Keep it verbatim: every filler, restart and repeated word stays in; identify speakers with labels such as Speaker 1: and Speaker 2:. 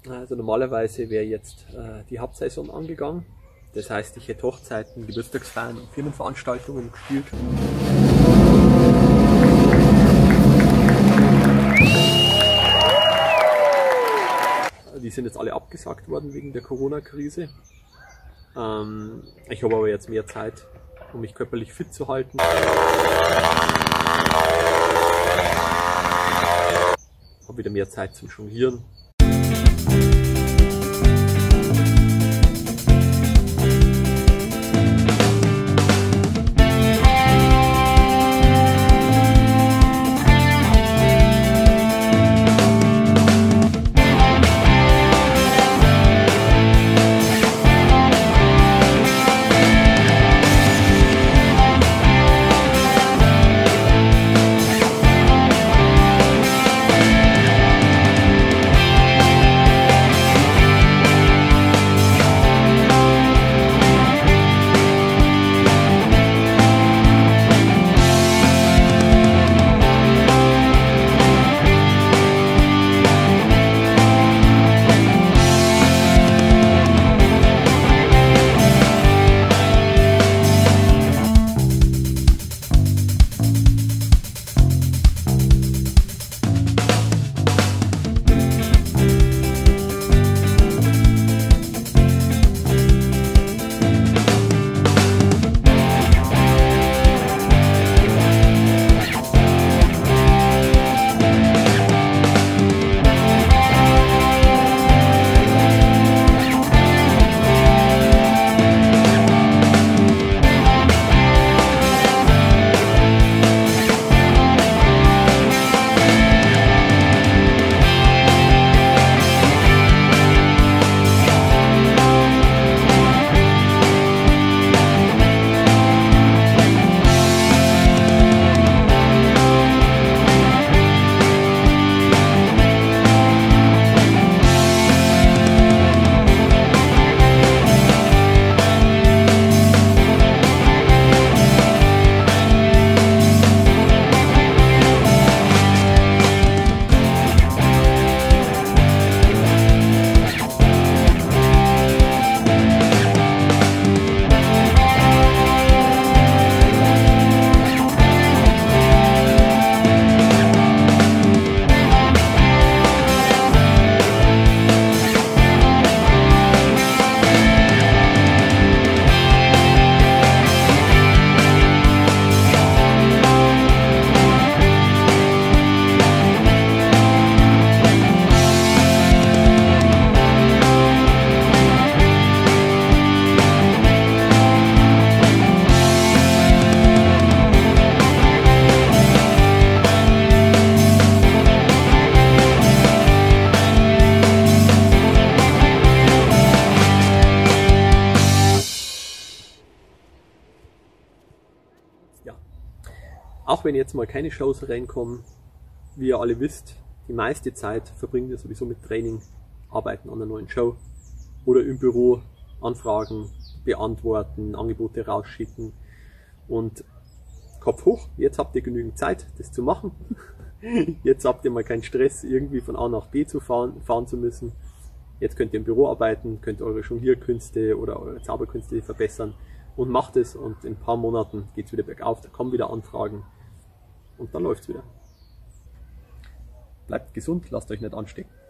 Speaker 1: Also normalerweise wäre jetzt äh, die Hauptsaison angegangen. Das heißt, ich hätte Hochzeiten, Geburtstagsfeiern und Firmenveranstaltungen gespielt. Die sind jetzt alle abgesagt worden wegen der Corona-Krise. Ähm, ich habe aber jetzt mehr Zeit, um mich körperlich fit zu halten. Habe wieder mehr Zeit zum Jonglieren. Ja. Auch wenn jetzt mal keine Shows reinkommen, wie ihr alle wisst, die meiste Zeit verbringen wir sowieso mit Training, Arbeiten an einer neuen Show oder im Büro Anfragen beantworten, Angebote rausschicken und Kopf hoch, jetzt habt ihr genügend Zeit, das zu machen. Jetzt habt ihr mal keinen Stress, irgendwie von A nach B zu fahren, fahren zu müssen. Jetzt könnt ihr im Büro arbeiten, könnt eure Jonglierkünste oder eure Zauberkünste verbessern und macht es und in ein paar Monaten geht es wieder bergauf, da kommen wieder Anfragen und dann läuft es wieder. Bleibt gesund, lasst euch nicht anstecken.